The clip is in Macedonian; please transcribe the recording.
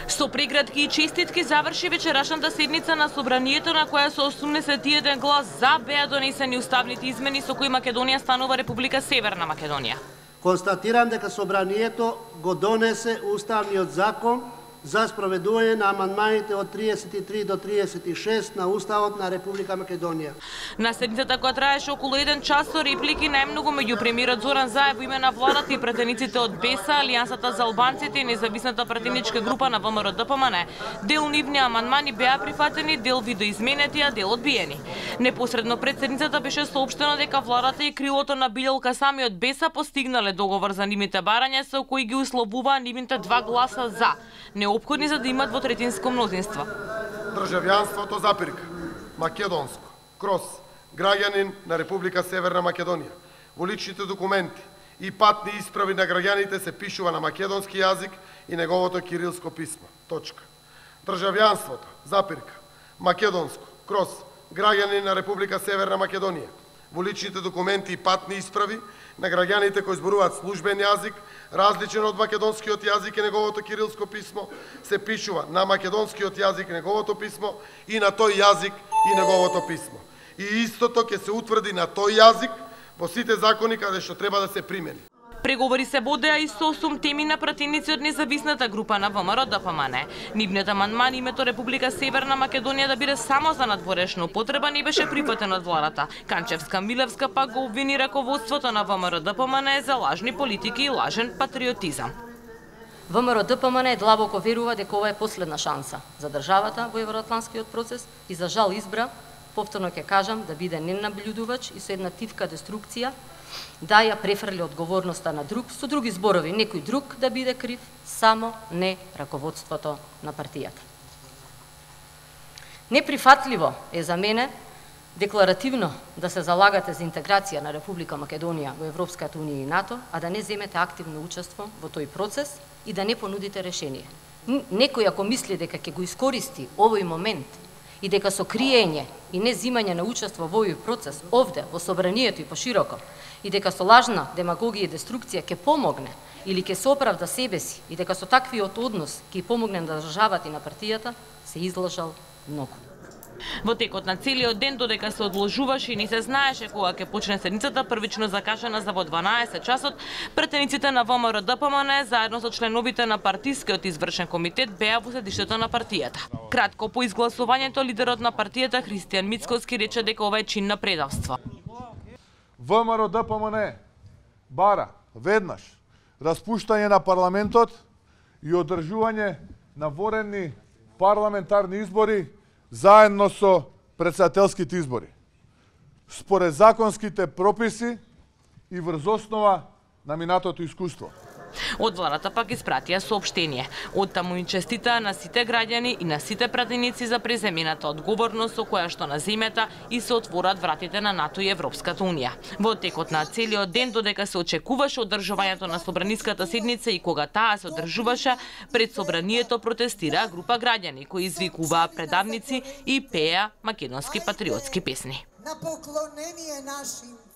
Со прегратки и честитки заврши вечерашната седница на Собранието, на која со 81 глас за беа донесени уставните измени со кои Македонија станува Република Северна Македонија. Констатирам дека Собранието го донесе Уставниот закон за спроведување на амандманите од 33 до 36 на Уставот на Република Македонија. На седницата која траеше околу 1 час со реплики најмногу меѓу премиерот Зоран Заев во име на владата и пратениците од БЕСА, Алијансата за албанците и независната пратеничка група на ВМРО-ДПМН. Дел нивни амандмани беа прифатени, дел видоизменети, а дел одбиени. Непосредно пред седницата беше соопштено дека владата и крилото на Билјалка Сами од БЕСА постигнале договор за нивните барања со кои ги условуваа нивните 2 гласа за, неопходни за да имат двотретинско мнозинство. Државјанството запирка, македонско, крос, граѓанин на Република Северна Македонија. Во личните документи и патни исправи на граѓаните се пишува на македонски јазик и неговото кирилско писмо. Точка. Државјанството запирка, македонско, крос, граѓанин на Република Северна Македонија. Во личните документи и патни исправи на граѓаните кои зборуваат службен јазик, различен од македонскиот јазик и неговото кирилско писмо, се пишува на македонскиот јазик и неговото писмо и на тој јазик и неговото писмо. И истото ќе се утврди на тој јазик во сите закони каде што треба да се примени. Преговори се водеа и со 8 теми на пратеници од независната група на ВМРО-ДПМН. Нивниот амандман името Република Северна Македонија да биде само за надворешна употреба не беше прифатен од владата. Канчевска Милевска пак го обвини раководството на ВМРО-ДПМН за лажни политики и лажен патриотизам. ВМРО-ДПМН длабоко верува дека ова е последна шанса за државата во евроатлантскиот процес и за жал избра, повторно ќе кажам, да биде ненаблюдувач и со една тивка деструкција да ја префрли одговорноста на друг, со други зборови, некој друг да биде крив, само не раководството на партијата. Неприфатливо е за мене декларативно да се залагате за интеграција на Република Македонија во Европската унија и НАТО, а да не земете активно учество во тој процес и да не понудите решение. Некој ако мисли дека ќе го искористи овој момент и дека со криење и не земање на учество во овој процес овде во Собранието и пошироко и дека со лажна демагогија и деструкција ќе помогне или ќе се оправда себе си и дека со таквиот однос ќе помогне на државата и на партијата, се излажал многу. Во текот на целиот ден, додека се одложуваше и не се знаеше кога ќе почне седницата, првично закажана за во 12 часот, пратениците на ВМРО-ДПМН заедно со членовите на партискиот извршен комитет беа во седиштето на партијата. Кратко по изгласувањето, лидерот на партијата Христијан Мицкоски рече дека ова е чин на предавство. ВМРО-ДПМН бара веднаш распуштање на парламентот и одржување на воредни парламентарни избори заедно со претседателските избори, според законските прописи и врз основа на минатото искуство. Од владата пак испратија соопштение. Од таму им честитаа на сите граѓани и на сите пратеници за преземената одговорност со која што на земјата и се отворат вратите на НАТО и Европската унија. Во текот на целиот ден, додека се очекуваше одржувањето на собраниската седница и кога таа се одржуваше, пред собранието протестираа група граѓани кои извикуваа предавници и пееа македонски патриотски песни. На поклонение нашим